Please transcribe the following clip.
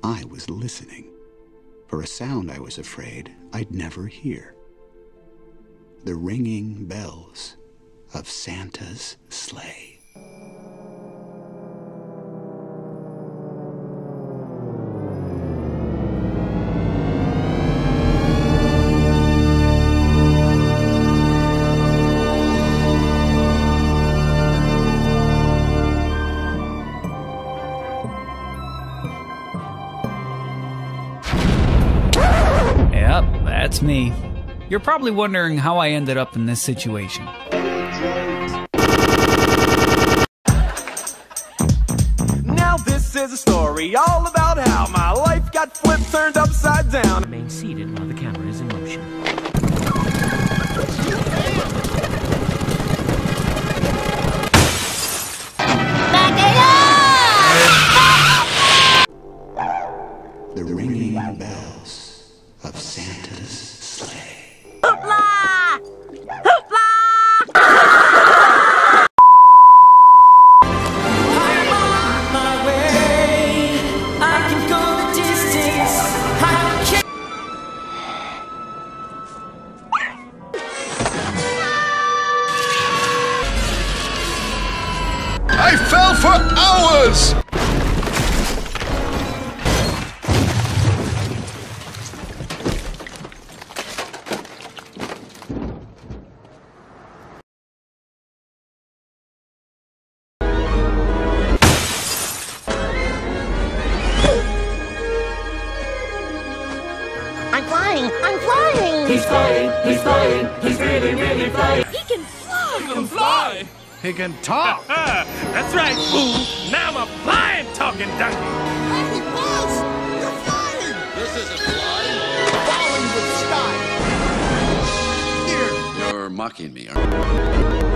I was listening for a sound I was afraid I'd never hear. The ringing bells of Santa's sleigh. Yep, that's me. You're probably wondering how I ended up in this situation. Now this is a story all about how my life got flipped, turned upside down. Remain seated while the camera is in motion. The ringing bells of Santa's sleigh. Hoopla! Hoopla! I'm on my way. I can go the distance. I can. I fell for hours! I'm flying! I'm flying! He's flying, he's flying, he's really, really flying. He can fly! He can fly. He can talk! That's right, fool. Now I'm a flying talking donkey. Hey, Buzz! You're flying! This isn't flying. Falling with style! You're mocking me, aren't you?